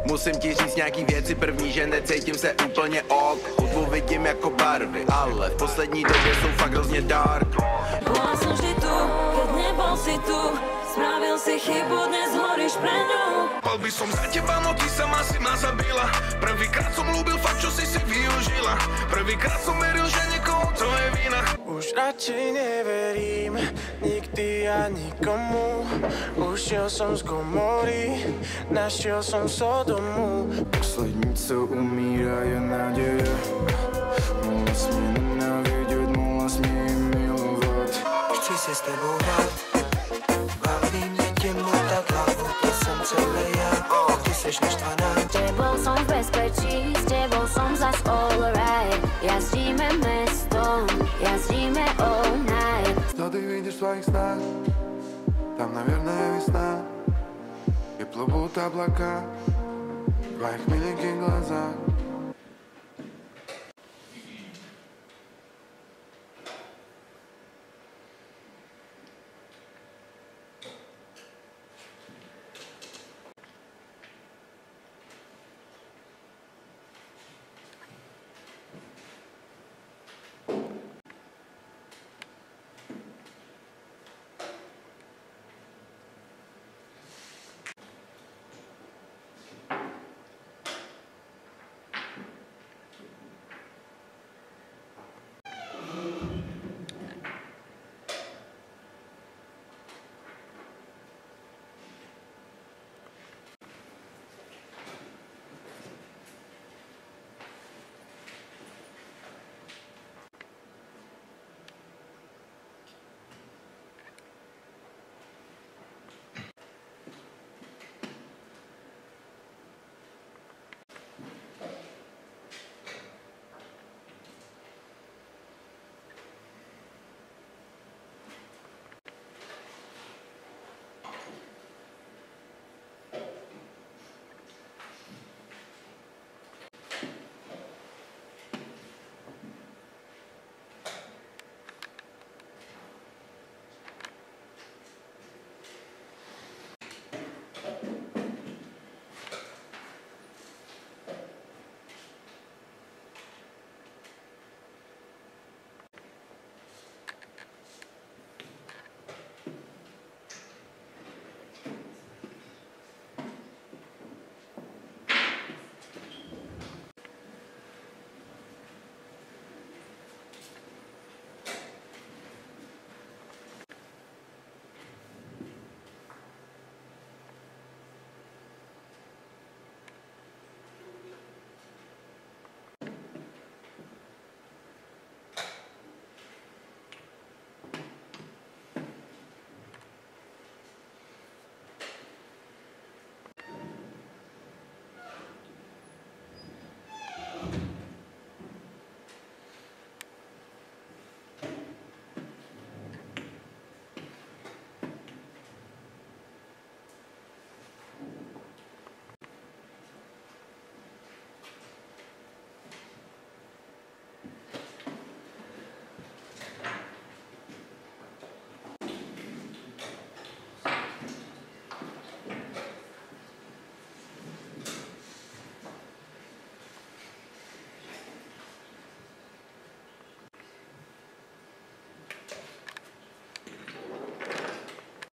Musím ti říct nějaký věci, první, že necítím se úplně ok. Hudbu vidím jako barvy, ale v poslední době jsou fakt hrozně dark. Bola som vždy tu, keď nebol si tu. Spravil si chybu, dnes horíš pre ňu. Pal by som za teba, no ty sama si ma zabila. Prvýkrát som ľúbil fakt, čo si využila. Prvýkrát som veril, že niekoho to je vina. Už radšej neverím nikdy a nikomu. Ušiel som z komory, našiel som Sodomu. Poslední, co umírá, je naděje. Mohla si mě nenávidět, mohla si mě i milovat. Chci si s tebou hrát, baví mě tě motat hlavu, to jsem celý ja, a ty seš naštvaná. S tebou som v bezpečí, s tebou som zas all right. Jazdíme mestom, jazdíme all night. Что ты видишь в своих снах? Там, наверное, весна. И плывут облака в твоих миленьких глазах.